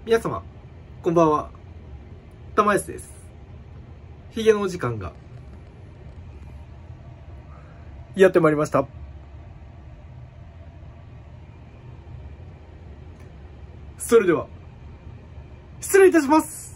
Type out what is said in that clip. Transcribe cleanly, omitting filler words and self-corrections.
皆様、こんばんは。玉安です。ヒゲのお時間がやってまいりました。それでは、失礼いたします。